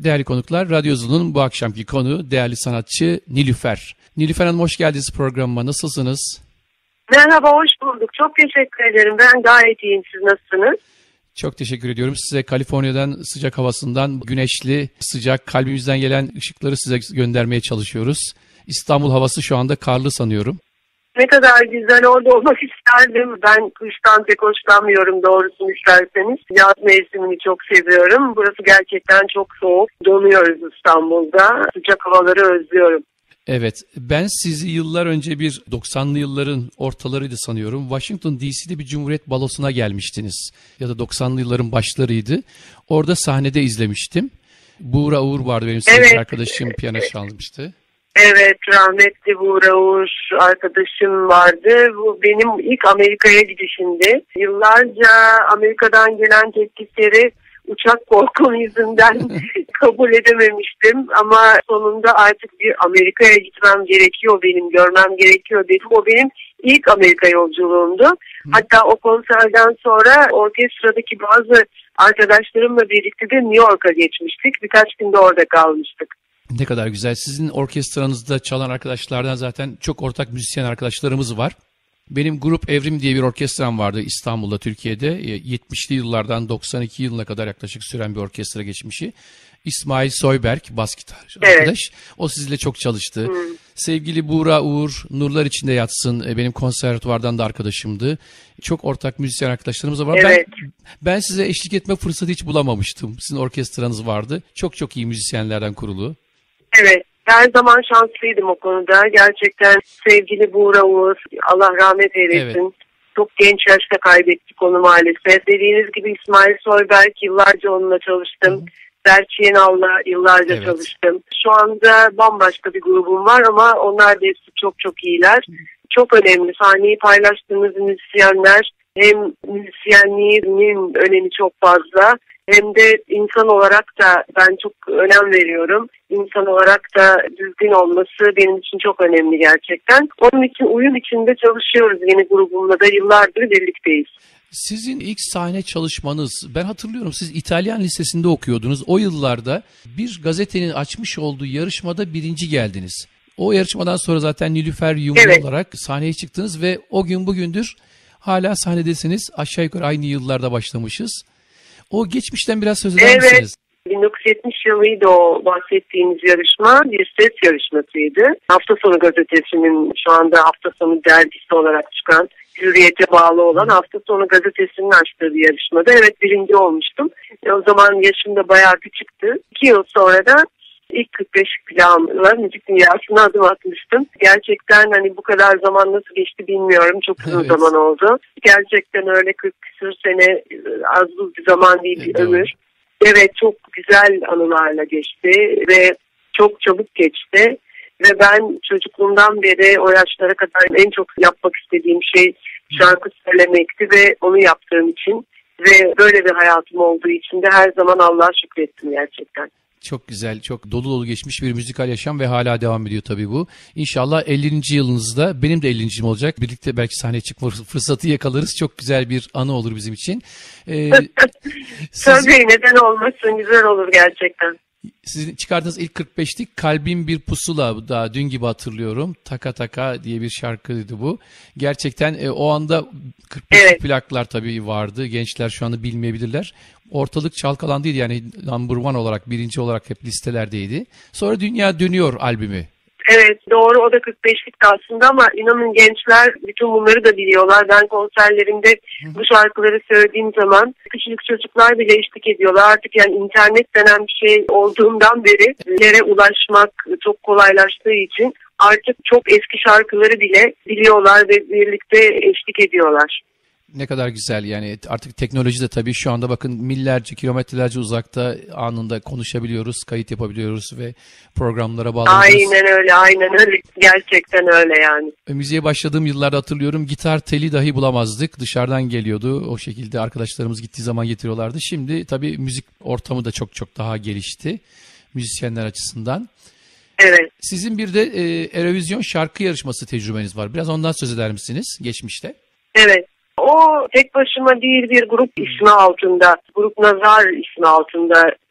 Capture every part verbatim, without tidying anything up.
Değerli konuklar, Radyozulu'nun bu akşamki konuğu değerli sanatçı Nilüfer. Nilüfer Hanım, hoş geldiniz programıma. Nasılsınız? Merhaba, hoş bulduk. Çok teşekkür ederim. Ben gayet iyiyim. Siz nasılsınız? Çok teşekkür ediyorum. Size Kaliforniya'dan, sıcak havasından, güneşli, sıcak, kalbimizden gelen ışıkları size göndermeye çalışıyoruz. İstanbul havası şu anda karlı sanıyorum. Ne kadar güzel, orada olmak isterdim. Ben kıştan pek hoşlanmıyorum doğrusunu isterseniz. Yaz mevsimini çok seviyorum. Burası gerçekten çok soğuk. Donuyoruz İstanbul'da. Sıcak havaları özlüyorum. Evet, ben sizi yıllar önce bir doksanlı yılların ortalarıydı sanıyorum. Washington D C'de bir Cumhuriyet Balosu'na gelmiştiniz. Ya da doksanlı yılların başlarıydı. Orada sahnede izlemiştim. Buğra Uğur vardı, benim sevgili evet. arkadaşım, piyano çalmıştı. Evet, rahmetli Buğra Uğur arkadaşım vardı. Bu benim ilk Amerika'ya gidişimdi. Yıllarca Amerika'dan gelen teklifleri uçak korkum yüzünden kabul edememiştim. Ama sonunda artık bir Amerika'ya gitmem gerekiyor benim, görmem gerekiyor dedim. O benim ilk Amerika yolculuğumdu. Hı. Hatta o konserden sonra orkestradaki bazı arkadaşlarımla birlikte de New York'a geçmiştik. Birkaç gün de orada kalmıştık. Ne kadar güzel. Sizin orkestranızda çalan arkadaşlardan zaten çok ortak müzisyen arkadaşlarımız var. Benim Grup Evrim diye bir orkestram vardı İstanbul'da, Türkiye'de. yetmişli yıllardan doksan iki yılına kadar yaklaşık süren bir orkestra geçmişi. İsmail Soyberk, bas gitar evet. arkadaş. O sizinle çok çalıştı. Hmm. Sevgili Buğra Uğur, nurlar içinde yatsın. Benim konservatuvardan da arkadaşımdı. Çok ortak müzisyen arkadaşlarımız var. Evet. Ben, ben size eşlik etme fırsatı hiç bulamamıştım. Sizin orkestranız vardı. Çok çok iyi müzisyenlerden kurulu. Evet. Her zaman şanslıydım o konuda. Gerçekten sevgili Buğra Uğur, Allah rahmet eylesin. Evet. Çok genç yaşta kaybettik onu maalesef. Dediğiniz gibi İsmail Soyberk, yıllarca onunla çalıştım. Hı. Berçi Yenal'la yıllarca evet. çalıştım. Şu anda bambaşka bir grubum var ama onlar da hepsi çok çok iyiler. Hı. Çok önemli. Sahneyi paylaştığımız müzisyenler, hem müzisyenliğinin önemi çok fazla, hem de insan olarak da ben çok önem veriyorum. İnsan olarak da düzgün olması benim için çok önemli gerçekten. Onun için uyum içinde çalışıyoruz, yeni grubumla da yıllardır birlikteyiz. Sizin ilk sahne çalışmanız, ben hatırlıyorum, siz İtalyan Lisesi'nde okuyordunuz. O yıllarda bir gazetenin açmış olduğu yarışmada birinci geldiniz. O yarışmadan sonra zaten Nilüfer Yumru evet. olarak sahneye çıktınız ve o gün bugündür hala sahnedesiniz. Aşağı yukarı aynı yıllarda başlamışız. O geçmişten biraz söz eder evet. misiniz? bin dokuz yüz yetmiş yılıydı o bahsettiğimiz yarışma. Bir ses yarışmasıydı. Hafta Sonu Gazetesi'nin, şu anda Hafta Sonu dergisi olarak çıkan, Hürriyet'e bağlı olan Hafta Sonu Gazetesi'nin açtığı bir yarışmada. Evet, birinci olmuştum. E, o zaman yaşım da bayağı küçüktü. İki yıl sonra da ilk kırk beş plağımla müzik dünyasına adım atmıştım. Gerçekten hani bu kadar zaman nasıl geçti bilmiyorum. Çok uzun evet. zaman oldu. Gerçekten öyle kırk küsur sene az buz bir zaman değil, bir evet, ömür. Evet, çok güzel anılarla geçti ve çok çabuk geçti. Ve ben çocukluğumdan beri o yaşlara kadar en çok yapmak istediğim şey şarkı söylemekti ve onu yaptığım için ve böyle bir hayatım olduğu için de her zaman Allah'a şükrettim gerçekten. Çok güzel, çok dolu dolu geçmiş bir müzikal yaşam ve hala devam ediyor tabii bu. İnşallah ellinci yılınızda, benim de ellincim olacak. Birlikte belki sahneye çıkma fırsatı yakalarız. Çok güzel bir anı olur bizim için. Ee, siz... Tabii, neden olmasın, güzel olur gerçekten. Sizin çıkardığınız ilk kırk beşlik Kalbim Bir Pusula, daha dün gibi hatırlıyorum. Taka Taka diye bir şarkıydı bu. Gerçekten e, o anda kırk beşlik evet. plaklar tabii vardı. Gençler şu anda bilmeyebilirler. Ortalık çalkalandıydı, yani number one olarak, birinci olarak hep listelerdeydi. Sonra Dünya Dönüyor albümü. Evet, doğru, o da kırk beşlikti aslında ama inanın gençler bütün bunları da biliyorlar. Ben konserlerimde Hı. bu şarkıları söylediğim zaman küçük çocuklar bile eşlik ediyorlar. Artık yani internet denen bir şey olduğundan beri yere ulaşmak çok kolaylaştığı için artık çok eski şarkıları bile biliyorlar ve birlikte eşlik ediyorlar. Ne kadar güzel, yani artık teknoloji de tabii şu anda bakın millerce, kilometrelerce uzakta anında konuşabiliyoruz, kayıt yapabiliyoruz ve programlara bağlanıyoruz. Aynen öyle, aynen öyle. Gerçekten öyle yani. Müziğe başladığım yıllarda hatırlıyorum, gitar teli dahi bulamazdık. Dışarıdan geliyordu. O şekilde arkadaşlarımız gittiği zaman getiriyorlardı. Şimdi tabii müzik ortamı da çok çok daha gelişti müzisyenler açısından. Evet. Sizin bir de e, Eurovision şarkı yarışması tecrübeniz var. Biraz ondan söz eder misiniz geçmişte? Evet. O tek başıma değil, bir grup ismi altında, Grup Nazar ismi altında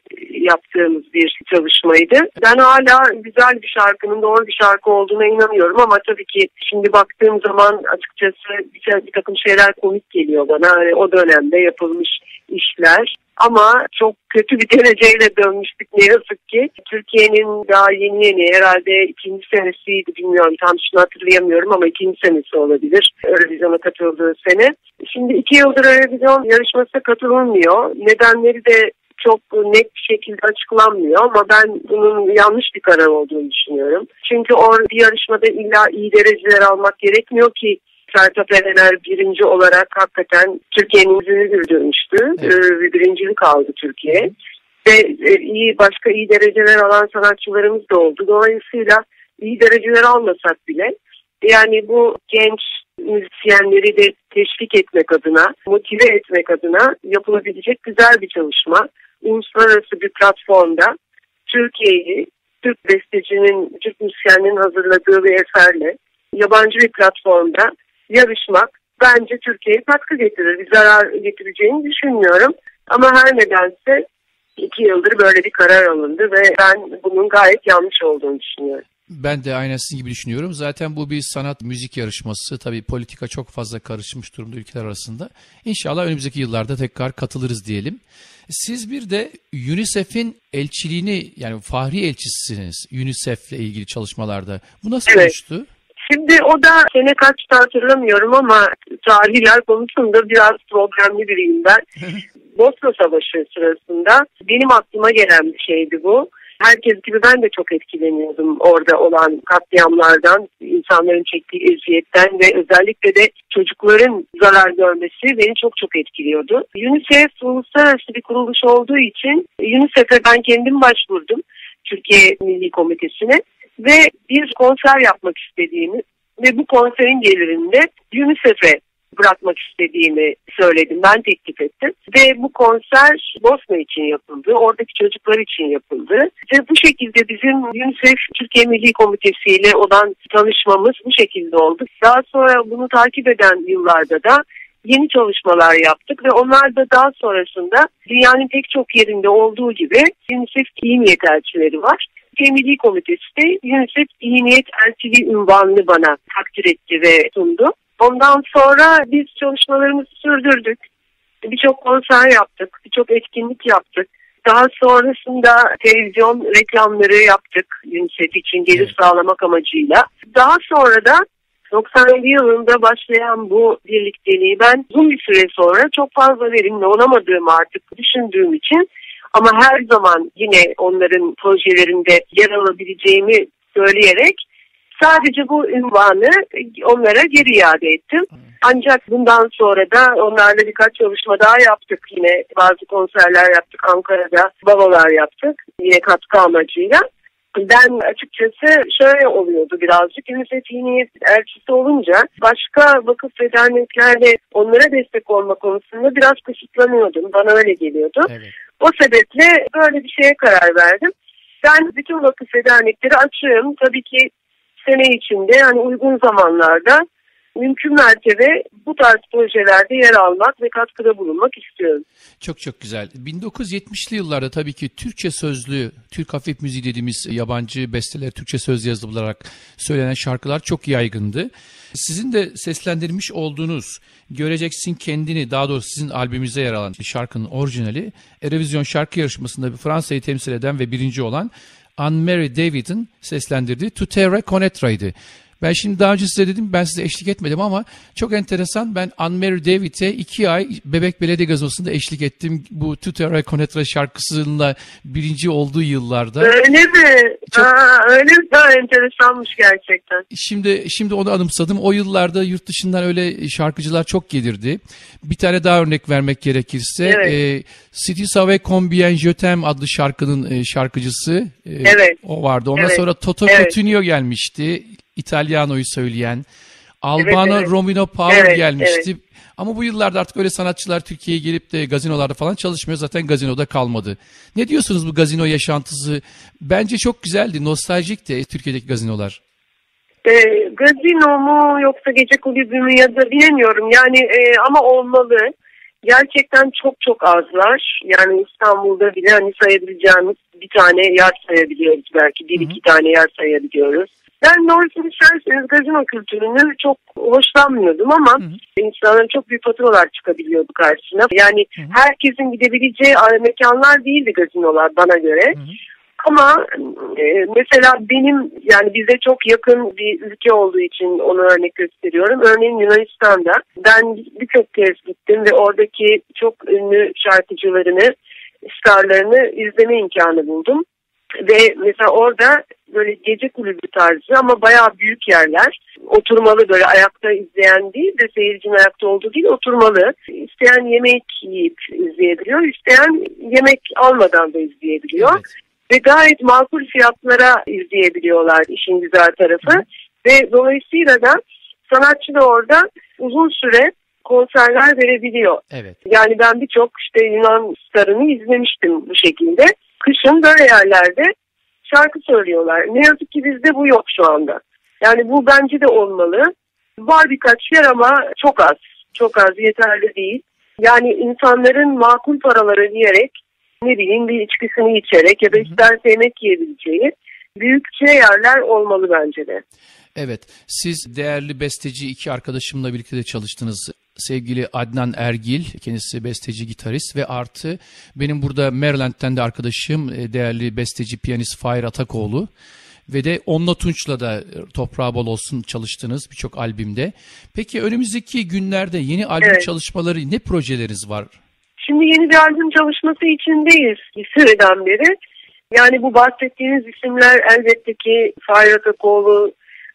yaptığımız bir çalışmaydı. Ben hala güzel bir şarkının doğru bir şarkı olduğuna inanıyorum ama tabii ki şimdi baktığım zaman açıkçası bir, bir takım şeyler komik geliyor bana. Yani o dönemde yapılmış işler. Ama çok kötü bir dereceyle dönmüştük ne yazık ki. Türkiye'nin daha yeni yeni herhalde ikinci senesiydi, bilmiyorum tam şunu hatırlayamıyorum ama ikinci senesi olabilir Eurovision'a katıldığı sene. Şimdi iki yıldır Eurovision yarışmasına katılınmıyor. Nedenleri de çok net bir şekilde açıklanmıyor ama ben bunun yanlış bir karar olduğunu düşünüyorum. Çünkü orada bir yarışmada illa iyi dereceler almak gerekmiyor ki. Sertab Erener birinci olarak hakikaten Türkiye'nin yüzünü güldürmüştü. Evet. Ee, birincilik aldı Türkiye. Ve e, iyi başka iyi dereceler alan sanatçılarımız da oldu. Dolayısıyla iyi dereceler almasak bile yani bu genç müzisyenleri de teşvik etmek adına, motive etmek adına yapılabilecek güzel bir çalışma. Uluslararası bir platformda Türkiye'yi, Türk bestecinin, Türk müzisyenlerin hazırladığı bir eserle yabancı bir platformda yarışmak bence Türkiye'ye katkı getirir. Bir zarar getireceğini düşünmüyorum. Ama her nedense iki yıldır böyle bir karar alındı ve ben bunun gayet yanlış olduğunu düşünüyorum. Ben de aynı sizin gibi düşünüyorum. Zaten bu bir sanat müzik yarışması. Tabii politika çok fazla karışmış durumda ülkeler arasında. İnşallah önümüzdeki yıllarda tekrar katılırız diyelim. Siz bir de UNICEF'in elçiliğini, yani fahri elçisisiniz UNICEF'le ilgili çalışmalarda. Bu nasıl evet. oluştu? Şimdi o da sene kaçta hatırlamıyorum ama tarihler konusunda biraz problemli biriyim ben. Bosna Savaşı sırasında benim aklıma gelen bir şeydi bu. Herkes gibi ben de çok etkileniyordum orada olan katliamlardan, insanların çektiği eziyetten ve özellikle de çocukların zarar görmesi beni çok çok etkiliyordu. UNICEF uluslararası bir kuruluş olduğu için UNICEF'e ben kendim başvurdum, Türkiye Milli Komitesi'ne ve bir konser yapmak istediğimi ve bu konserin gelirini de UNICEF'e bırakmak istediğimi söyledim. Ben teklif ettim. Ve bu konser Bosna için yapıldı. Oradaki çocuklar için yapıldı. Ve bu şekilde bizim UNICEF Türkiye Milli Komitesi ile olan tanışmamız bu şekilde oldu. Daha sonra bunu takip eden yıllarda da yeni çalışmalar yaptık ve onlar da daha sonrasında dünyanın pek çok yerinde olduğu gibi UNICEF iyi niyet elçileri var. Türkiye Milli Komitesi de UNICEF iyi niyet elçiliği unvanını bana takdir etti ve sundu. Ondan sonra biz çalışmalarımızı sürdürdük. Birçok konser yaptık, birçok etkinlik yaptık. Daha sonrasında televizyon reklamları yaptık UNICEF için gelir sağlamak amacıyla. Daha sonra da doksan yedi yılında başlayan bu birlikteliği ben uzun bir süre sonra çok fazla verimli olamadığımı artık düşündüğüm için ama her zaman yine onların projelerinde yer alabileceğimi söyleyerek sadece bu ünvanı onlara geri iade ettim. Ancak bundan sonra da onlarla birkaç çalışma daha yaptık. Yine bazı konserler yaptık. Ankara'da balolar yaptık. Yine katkı amacıyla. Ben açıkçası şöyle oluyordu birazcık. UNICEF iyi niyet elçisi olunca başka vakıf ve derneklerle onlara destek olma konusunda biraz kısıtlanıyordum. Bana öyle geliyordu. Evet. O sebeple böyle bir şeye karar verdim. Ben bütün vakıf ve dernekleri açığım. Tabii ki sene içinde yani uygun zamanlarda mümkün mertebe bu tarz projelerde yer almak ve katkıda bulunmak istiyorum. Çok çok güzel. bin dokuz yüz yetmişli yıllarda tabii ki Türkçe sözlü, Türk hafif müziği dediğimiz yabancı besteler, Türkçe söz yazılarak söylenen şarkılar çok yaygındı. Sizin de seslendirmiş olduğunuz Göreceksin Kendini, daha doğrusu sizin albümünüzde yer alan şarkının orijinali Eurovision şarkı yarışmasında Fransa'yı temsil eden ve birinci olan Anne-Marie David'in seslendirdiği Tu te reconnaîtrai''di. Ben şimdi daha önce size dedim, ben size eşlik etmedim ama çok enteresan, ben Anne-Marie David'e iki ay Bebek Belediye Gazosu'nda eşlik ettim. Bu Tu te reconnaîtrai şarkısıyla birinci olduğu yıllarda. Öyle mi? Çok... Aa, öyle mi? Daha enteresanmış gerçekten. Şimdi şimdi onu anımsadım. O yıllarda yurt dışından öyle şarkıcılar çok gelirdi. Bir tane daha örnek vermek gerekirse. Evet. E, Si tu savais combien je t'aime adlı şarkının e, şarkıcısı. E, evet. O vardı. Ondan evet. sonra Toto evet. Cutugno gelmişti. İtalyano'yu söyleyen, Albano evet, evet. Romino Power evet, gelmişti. Evet. Ama bu yıllarda artık öyle sanatçılar Türkiye'ye gelip de gazinolarda falan çalışmıyor. Zaten gazinoda kalmadı. Ne diyorsunuz bu gazino yaşantısı? Bence çok güzeldi, nostaljikti Türkiye'deki gazinolar. E, gazino mu yoksa gece kulübü mü ya da bilemiyorum. Yani e, ama olmalı. gerçekten çok çok azlar. Yani İstanbul'da bile hani sayabileceğimiz bir tane yer sayabiliyoruz belki. Bir hı hı. iki tane yer sayabiliyoruz. Ben doğrusunu isterseniz gazino kültürünü çok hoşlanmıyordum ama hı hı. insanların çok büyük faturalar çıkabiliyordu karşısına. Yani hı hı. herkesin gidebileceği mekanlar değildi gazinolar bana göre. Hı hı. Ama e, mesela benim yani bize çok yakın bir ülke olduğu için onu örnek gösteriyorum. Örneğin Yunanistan'da ben birçok kez gittim ve oradaki çok ünlü şarkıcılarını, starlarını izleme imkanı buldum. Ve mesela orada böyle gece kulübü tarzı ama bayağı büyük yerler. Oturmalı, böyle ayakta izleyen değil de seyircinin ayakta olduğu değil, oturmalı. İsteyen yemek yiyip izleyebiliyor, isteyen yemek almadan da izleyebiliyor. Evet. Ve gayet makul fiyatlara izleyebiliyorlar, işin güzel tarafı. Hı. Ve dolayısıyla da sanatçı da orada uzun süre konserler verebiliyor. Evet. Yani ben birçok işte Yunan starını izlemiştim bu şekilde. Kışın böyle yerlerde şarkı söylüyorlar. Ne yazık ki bizde bu yok şu anda. Yani bu bence de olmalı. Var birkaç yer ama çok az. Çok az, yeterli değil. Yani insanların makul paraları diyerek, ne bileyim bir içkisini içerek ya da isterse yemek yiyebileceği büyükçe yerler olmalı bence de. Evet, siz değerli besteci iki arkadaşımla birlikte de çalıştınız. Sevgili Adnan Ergil, kendisi besteci, gitarist ve artı benim burada Maryland'den de arkadaşım değerli besteci, piyanist Fahir Atakoğlu. Ve de Onla Tunç'la da toprağı bol olsun çalıştınız birçok albümde. Peki önümüzdeki günlerde yeni albüm evet. çalışmaları, ne projeleriniz var? Şimdi yeni bir albüm çalışması içindeyiz bir süreden beri. Yani bu bahsettiğiniz isimler elbette ki Fahir Atakoğlu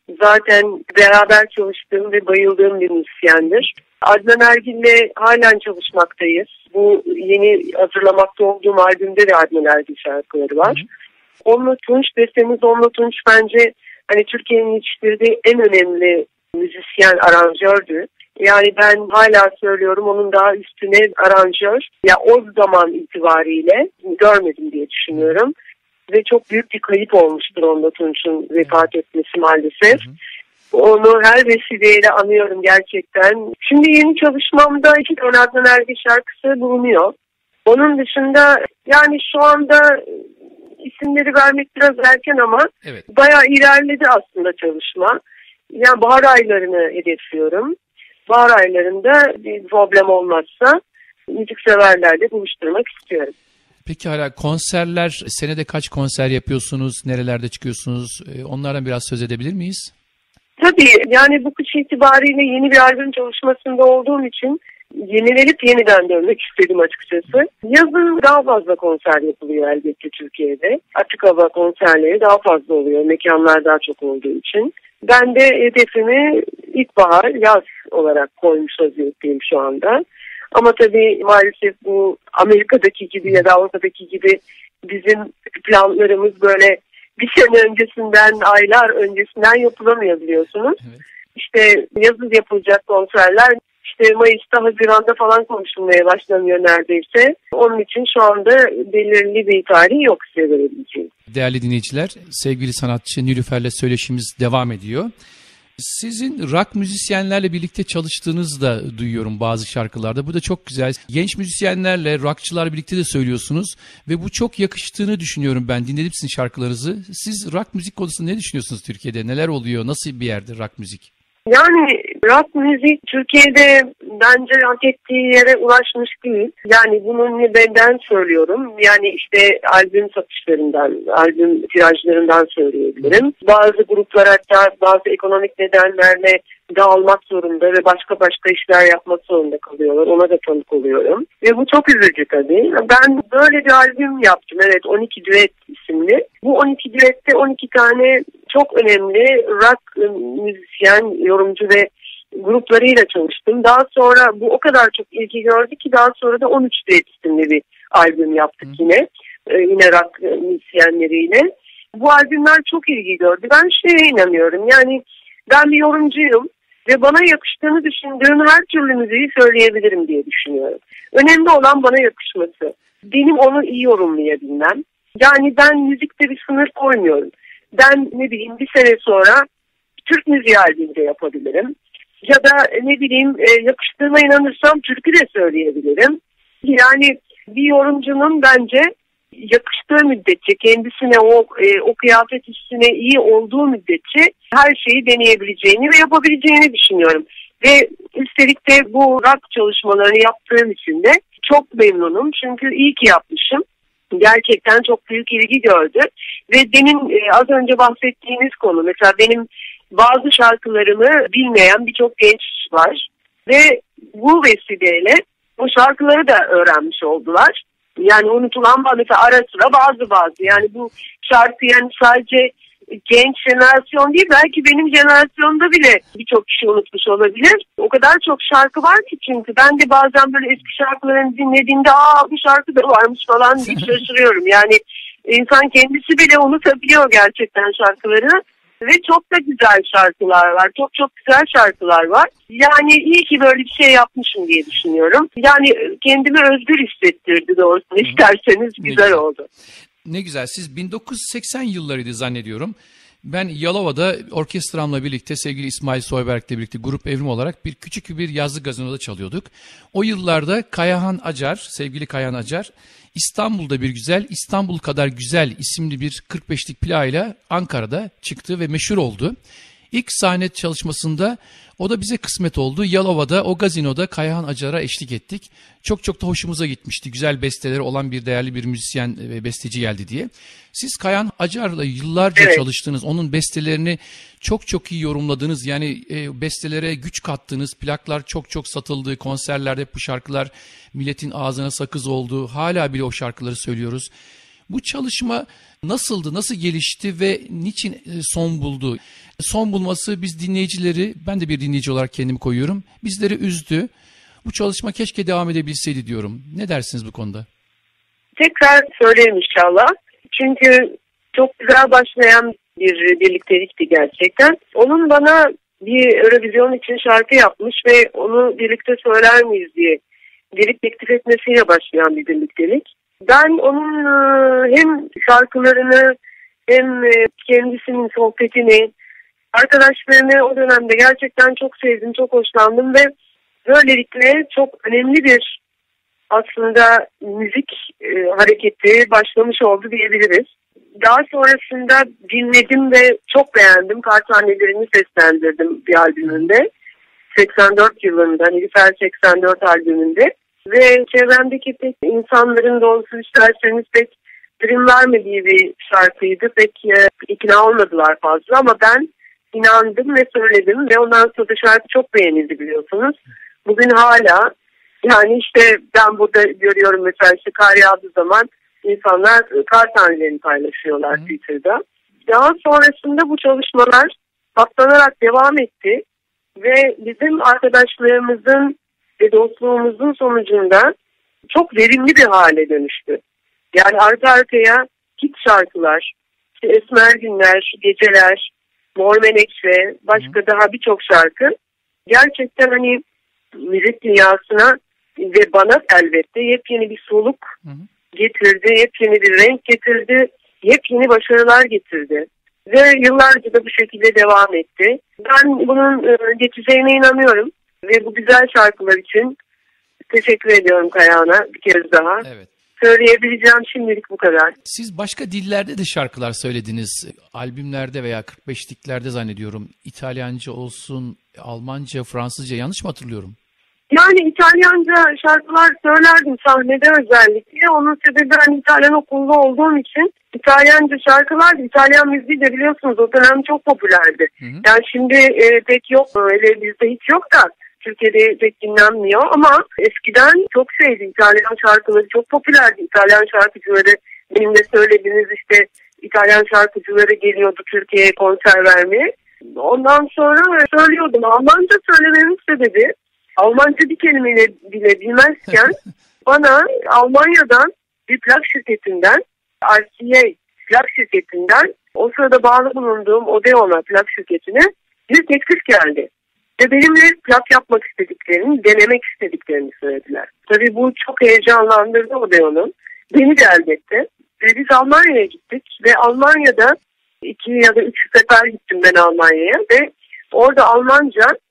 zaten beraber çalıştığım ve bayıldığım bir müzisyendir. Adnan Ergil'le halen çalışmaktayız. Bu yeni hazırlamakta olduğum albümde de Adnan Ergil şarkıları var. Onla Tunç deseniz Onla Tunç bence hani Türkiye'nin yetiştirdiği en önemli müzisyen, aranjördü. Yani ben hala söylüyorum, onun daha üstüne aranjör ya o zaman itibariyle görmedim diye düşünüyorum. Ve çok büyük bir kayıp olmuştur Onla Tunç'un vefat etmesi maalesef. Hı hı. Onu her vesileyle anıyorum gerçekten. Şimdi yeni çalışmamda iki tane Adnan Ergil şarkısı bulunuyor. Onun dışında yani şu anda isimleri vermek biraz erken ama evet. bayağı ilerledi aslında çalışma. Yani bahar aylarını hedefliyorum. Bahar aylarında bir problem olmazsa müzikseverlerle buluşturmak istiyorum. Peki hala konserler, senede kaç konser yapıyorsunuz, nerelerde çıkıyorsunuz? Onlardan biraz söz edebilir miyiz? Tabii, yani bu kış itibariyle yeni bir albüm çalışmasında olduğum için yenilenip yeniden dönmek istedim açıkçası. Yazın daha fazla konser yapılıyor elbette Türkiye'de. Açık hava konserleri daha fazla oluyor, mekanlar daha çok olduğu için. Ben de hedefimi ilkbahar, yaz olarak koymuş vaziyetteyim şu anda. Ama tabii maalesef bu Amerika'daki gibi ya da Avrupa'daki gibi bizim planlarımız böyle bir sene öncesinden, aylar öncesinden yapılamıyor biliyorsunuz. Evet. İşte yazın yapılacak konserler işte Mayıs'ta, Haziran'da falan konuşulmaya başlanıyor neredeyse. Onun için şu anda belirli bir tarih yok size verebileceğim. Değerli dinleyiciler, sevgili sanatçı Nilüfer'le söyleşimiz devam ediyor. Sizin rock müzisyenlerle birlikte çalıştığınızı da duyuyorum bazı şarkılarda. Bu da çok güzel. Genç müzisyenlerle, rockçılar birlikte de söylüyorsunuz. Ve bu çok yakıştığını düşünüyorum ben. Dinledim sizin şarkılarınızı. Siz rock müzik konusunda ne düşünüyorsunuz Türkiye'de? Neler oluyor? Nasıl bir yerde rock müzik? Yani rock müzik Türkiye'de bence hak ettiği yere ulaşmış değil. Yani bunu benden söylüyorum. Yani işte albüm satışlarından, albüm tirajlarından söyleyebilirim. Bazı gruplar hatta bazı ekonomik nedenlerle dağılmak zorunda ve başka başka işler yapmak zorunda kalıyorlar. Ona da tanık oluyorum. Ve bu çok üzücü tabii. Ben böyle bir albüm yaptım. Evet, on iki Düet isimli. Bu on iki Düet'te on iki tane çok önemli rock müzisyen, yorumcu ve gruplarıyla çalıştım. Daha sonra bu o kadar çok ilgi gördü ki daha sonra da on üç Düet isimli bir albüm yaptık yine. Ee, yine rock müzisyenleriyle. Bu albümler çok ilgi gördü. Ben şeye inanıyorum. Yani ben bir yorumcuyum ve bana yakıştığını düşündüğüm her türlü müziği söyleyebilirim diye düşünüyorum. Önemli olan bana yakışması. Benim onu iyi yorumlayabilmem. Yani ben müzikte bir sınır koymuyorum. Ben ne bileyim bir sene sonra Türk müziği albümü de yapabilirim. Ya da ne bileyim e, yakıştığıma inanırsam türkü de söyleyebilirim. Yani bir yorumcunun bence yakıştığı müddetçe, kendisine o e, o kıyafet üstüne iyi olduğu müddetçe her şeyi deneyebileceğini ve yapabileceğini düşünüyorum. Ve üstelik de bu rock çalışmalarını yaptığım için de çok memnunum. Çünkü iyi ki yapmışım. Gerçekten çok büyük ilgi gördü. Ve demin e, az önce bahsettiğiniz konu, mesela benim bazı şarkılarımı bilmeyen birçok genç var. Ve bu vesileyle bu şarkıları da öğrenmiş oldular. Yani unutulan mesela ara sıra bazı bazı. Yani bu şarkı yani sadece genç jenerasyon değil, belki benim jenerasyonda bile birçok kişi unutmuş olabilir. O kadar çok şarkı var ki, çünkü ben de bazen böyle eski şarkılarını dinlediğimde aa bu şarkı da varmış falan diye şaşırıyorum. Yani insan kendisi bile unutabiliyor gerçekten şarkıları. Ve çok da güzel şarkılar var. Çok çok güzel şarkılar var. Yani iyi ki böyle bir şey yapmışım diye düşünüyorum. Yani kendimi özgür hissettirdi doğrusunu isterseniz. Güzel, güzel oldu. Ne güzel. Siz bin dokuz yüz seksen yıllarıydı zannediyorum. Ben Yalova'da orkestramla birlikte sevgili İsmail Soyberk'le birlikte Grup Evrim olarak bir küçük bir yazlık gazinoda çalıyorduk. O yıllarda Kayahan Acar, sevgili Kayahan Acar, İstanbul'da bir güzel, İstanbul kadar güzel isimli bir kırk beşlik plağıyla Ankara'da çıktı ve meşhur oldu. İlk sahne çalışmasında o da bize kısmet oldu. Yalova'da o gazinoda Kayahan Acar'a eşlik ettik. Çok çok da hoşumuza gitmişti. Güzel besteleri olan bir değerli bir müzisyen ve besteci geldi diye. Siz Kayahan Acar'la yıllarca evet. çalıştınız. Onun bestelerini çok çok iyi yorumladınız. Yani e, bestelere güç kattınız. Plaklar çok çok satıldı. Konserlerde bu şarkılar milletin ağzına sakız oldu. Hala bile o şarkıları söylüyoruz. Bu çalışma nasıldı, nasıl gelişti ve niçin son buldu? Son bulması biz dinleyicileri, ben de bir dinleyici olarak kendimi koyuyorum, bizleri üzdü. Bu çalışma keşke devam edebilseydi diyorum. Ne dersiniz bu konuda? Tekrar söyleyeyim inşallah. Çünkü çok güzel başlayan bir birliktelikti gerçekten. Onun bana bir Eurovision için şarkı yapmış ve onu birlikte söyler miyiz diye gelip teklif etmesiyle başlayan bir birliktelik. Ben onun hem şarkılarını hem kendisinin sohbetini, arkadaşlarını o dönemde gerçekten çok sevdim, çok hoşlandım ve böylelikle çok önemli bir aslında müzik e, hareketi başlamış oldu diyebiliriz. Daha sonrasında dinledim ve çok beğendim. Kar Tanelerini seslendirdim bir albümünde. seksen dört yılında, Nilüfer seksen dört albümünde. Ve çevremdeki pek insanların doğrusu isterseniz pek prim vermediği bir şarkıydı. Pek e, ikna olmadılar fazla ama ben inandım ve söyledim ve ondan sonra da şarkı çok beğenildi biliyorsunuz. Bugün hala yani işte ben burada görüyorum mesela işte kar yağdığı zaman insanlar kar tanelerini paylaşıyorlar hmm. Twitter'da. Daha sonrasında bu çalışmalar patlanarak devam etti ve bizim arkadaşlığımızın ve dostluğumuzun sonucunda çok verimli bir hale dönüştü. Yani arka arkaya hit şarkılar, işte Esmer Günler, Geceler, Mor Menekşe, başka Hı. daha birçok şarkı gerçekten hani müzik dünyasına ve bana elbette yepyeni bir soluk Hı. getirdi, yepyeni bir renk getirdi, yepyeni başarılar getirdi. Ve yıllarca da bu şekilde devam etti. Ben bunun e, geçeceğine inanıyorum. Ve bu güzel şarkılar için teşekkür ediyorum Kayahan'a bir kez daha. Evet. Söyleyebileceğim şimdilik bu kadar. Siz başka dillerde de şarkılar söylediniz. Albümlerde veya kırk beşliklerde zannediyorum. İtalyanca olsun, Almanca, Fransızca, yanlış mı hatırlıyorum? Yani İtalyanca şarkılar söylerdim sahnede özellikle. Onun sebebi ben İtalyan okulunda olduğum için İtalyanca şarkılar, İtalyan müziği de biliyorsunuz o dönem çok popülerdi. Hı hı. Yani şimdi e, pek yok, öyle bizde hiç yok da Türkiye'de pek dinlenmiyor ama eskiden çok şeydi, İtalyan şarkıları çok popülerdi. İtalyan şarkıcıları, benim de söylediğiniz işte İtalyan şarkıcıları geliyordu Türkiye'ye konser vermeye. Ondan sonra söylüyordum. Almanca söylememin sebebi, Almanca bir kelimeyle bile bilmezken bana Almanya'dan bir plak şirketinden, R C A plak şirketinden, o sırada bağlı bulunduğum Odeon'a plak şirketine bir teklif geldi. Ve benimle plak yapmak istediklerini, denemek istediklerini söylediler. Tabii bu çok heyecanlandırdı Odeon'u. Beni de elbette. Ve biz Almanya'ya gittik ve Almanya'da iki ya da üç sefer gittim ben Almanya'ya ve orada Almanca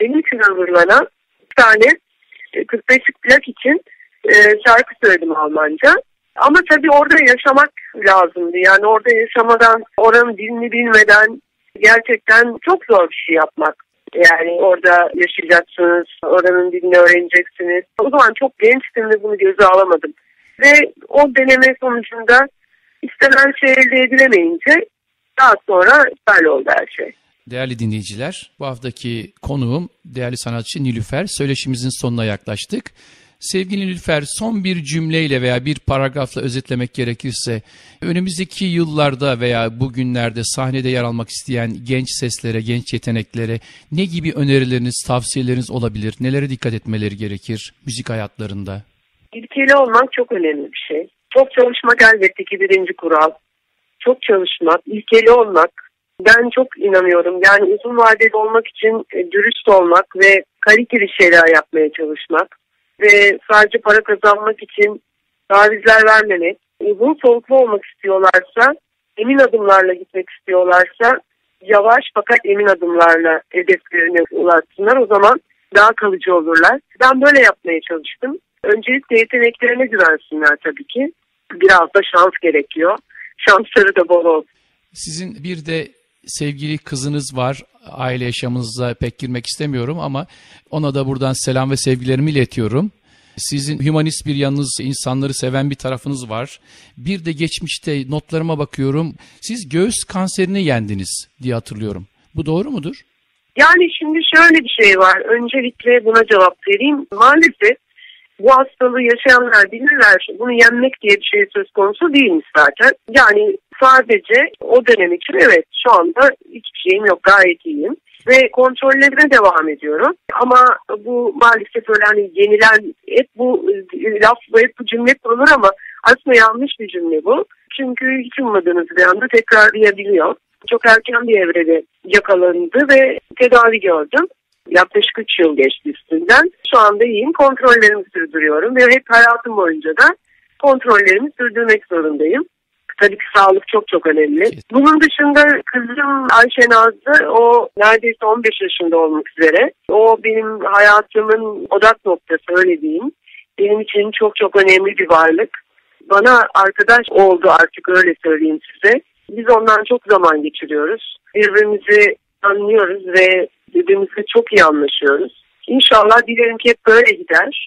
benim için hazırlanan bir tane kırk beşlik plak için e, şarkı söyledim Almanca. Ama tabii orada yaşamak lazımdı. Yani orada yaşamadan, oranın dilini bilmeden gerçekten çok zor bir şey yapmak. Yani orada yaşayacaksınız, oranın dilini öğreneceksiniz. O zaman çok gençtim ve bunu göze alamadım. Ve o deneme sonucunda istenen şey elde edilemeyince daha sonra iptal oldu her şey. Değerli dinleyiciler, bu haftaki konuğum değerli sanatçı Nilüfer. Söyleşimizin sonuna yaklaştık. Sevgili Nilüfer, son bir cümleyle veya bir paragrafla özetlemek gerekirse, önümüzdeki yıllarda veya bugünlerde sahnede yer almak isteyen genç seslere, genç yeteneklere ne gibi önerileriniz, tavsiyeleriniz olabilir? Nelere dikkat etmeleri gerekir müzik hayatlarında? İlkeli olmak çok önemli bir şey. Çok çalışmak elbette ki birinci kural. Çok çalışmak, ilkeli olmak. Ben çok inanıyorum. Yani uzun vadeli olmak için dürüst olmak ve kaliteli şeyler yapmaya çalışmak. Ve sadece para kazanmak için tavizler vermemek, uzun soluklu olmak istiyorlarsa, emin adımlarla gitmek istiyorlarsa, yavaş fakat emin adımlarla hedeflerine ulaşsınlar. O zaman daha kalıcı olurlar. Ben böyle yapmaya çalıştım. Öncelikle yeteneklerine güvensinler tabii ki. Biraz da şans gerekiyor. Şansları da bol olsun. Sizin bir de sevgili kızınız var. Aile yaşamınıza pek girmek istemiyorum ama ona da buradan selam ve sevgilerimi iletiyorum. Sizin hümanist bir yanınız, insanları seven bir tarafınız var. Bir de geçmişte notlarıma bakıyorum. Siz göğüs kanserini yendiniz diye hatırlıyorum. Bu doğru mudur? Yani şimdi şöyle bir şey var. Öncelikle buna cevap vereyim. Maalesef bu hastalığı yaşayanlar bilirler. Bunu yenmek diye bir şey söz konusu değilmiş zaten. Yani sadece o dönem için evet şu anda hiçbir şeyim yok, gayet iyiyim. Ve kontrollerine devam ediyorum. Ama bu maalesef öyle hani yenilen, hep bu laf, hep bu cümle kurulur ama aslında yanlış bir cümle bu. Çünkü hiç ummadığınız bir anda tekrarlayabiliyor. Çok erken bir evrede yakalandı ve tedavi gördüm. Yaklaşık üç yıl geçti üstünden. Şu anda iyiyim, kontrollerimi sürdürüyorum ve hep hayatım boyunca da kontrollerimi sürdürmek zorundayım. Tabii ki sağlık çok çok önemli. Bunun dışında kızım Ayşe Nazlı, o neredeyse on beş yaşında olmak üzere. O benim hayatımın odak noktası, öyle diyeyim. Benim için çok çok önemli bir varlık. Bana arkadaş oldu artık, öyle söyleyeyim size. Biz ondan çok zaman geçiriyoruz. Birbirimizi anlıyoruz ve birbirimizle çok iyi anlaşıyoruz. İnşallah dilerim ki hep böyle gider.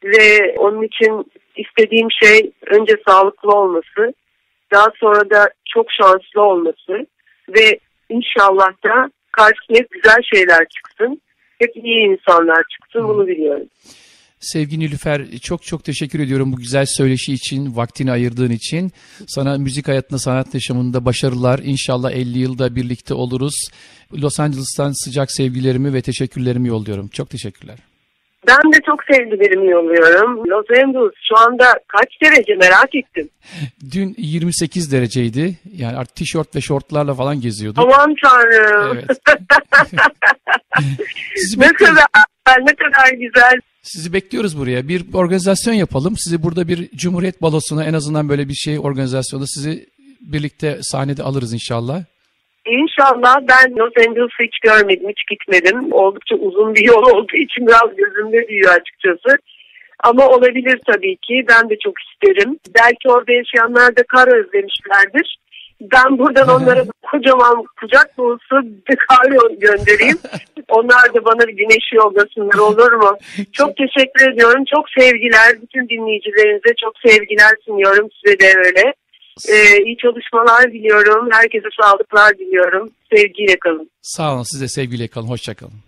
Ve onun için istediğim şey önce sağlıklı olması, daha sonra da çok şanslı olması ve inşallah da karşısına hep güzel şeyler çıksın. Hep iyi insanlar çıksın, bunu biliyorum. Sevgili Nilüfer, çok çok teşekkür ediyorum bu güzel söyleşi için, vaktini ayırdığın için. Sana müzik hayatında, sanat yaşamında başarılar. İnşallah elli yılda birlikte oluruz. Los Angeles'tan sıcak sevgilerimi ve teşekkürlerimi yolluyorum. Çok teşekkürler. Ben de çok sevgilerimi yolluyorum. Los Angeles şu anda kaç derece, merak ettim. Dün yirmi sekiz dereceydi. Yani artık tişört ve şortlarla falan geziyorduk. Aman Tanrım. Evet. ne kadar ne kadar güzel. Sizi bekliyoruz buraya. Bir organizasyon yapalım. Sizi burada bir Cumhuriyet Balosu'na, en azından böyle bir şey organizasyonda sizi birlikte sahnede alırız inşallah. İnşallah. Ben Los Angeles'ı hiç görmedim, hiç gitmedim. Oldukça uzun bir yol olduğu için biraz gözümde büyüyor açıkçası. Ama olabilir tabii ki. Ben de çok isterim. Belki orada yaşayanlar da kar özlemişlerdir. Ben buradan onlara kocaman kucak dolusu bir kar göndereyim. Onlar da bana bir güneş yollasınlar, olur mu? Çok teşekkür ediyorum. Çok sevgiler. Bütün dinleyicilerinize çok sevgiler sunuyorum. Size de öyle. Ee, iyi çalışmalar diliyorum. Herkese sağlıklar diliyorum. Sevgiyle kalın. Sağ olun. Siz de sevgiyle kalın. Hoşça kalın.